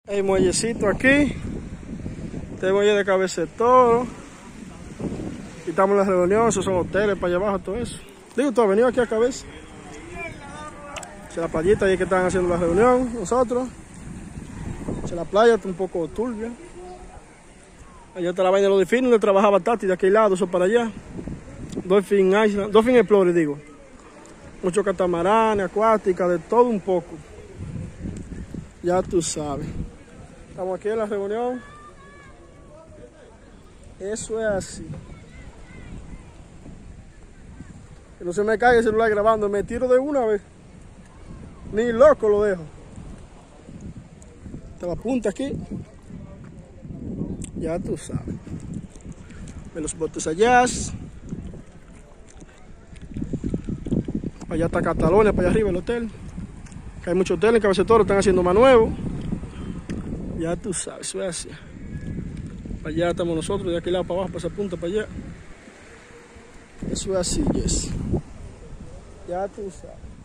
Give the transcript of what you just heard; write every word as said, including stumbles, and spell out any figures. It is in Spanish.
Hay muellecito aquí. Este muelle de Cabeza de Toro. Y estamos en la reunión, esos son hoteles para allá abajo, todo eso. Digo, tú has venido aquí a Cabeza. Se la playita ahí que están haciendo la reunión, nosotros. Se la playa está un poco turbia. Allá está la vaina de los delfines, donde trabajaba Tati, de aquel lado, eso para allá. Dolphin Island, Dolphin Explorer, digo. Muchos catamaranes, acuáticas, de todo un poco. Ya tú sabes. Estamos aquí en la reunión. Eso es así. Que no se me caiga el celular grabando, me tiro de una vez. Ni loco lo dejo. Está la punta aquí. Ya tú sabes. Ve los botes allá. Allá está Catalonia, para allá arriba el hotel. Que hay muchos hoteles en Cabeza de Toro, están haciendo más nuevos. Ya tú sabes, eso es así. Para allá estamos nosotros, de aquel lado para abajo, para esa punta, para allá. Eso es así, yes. Ya tú sabes.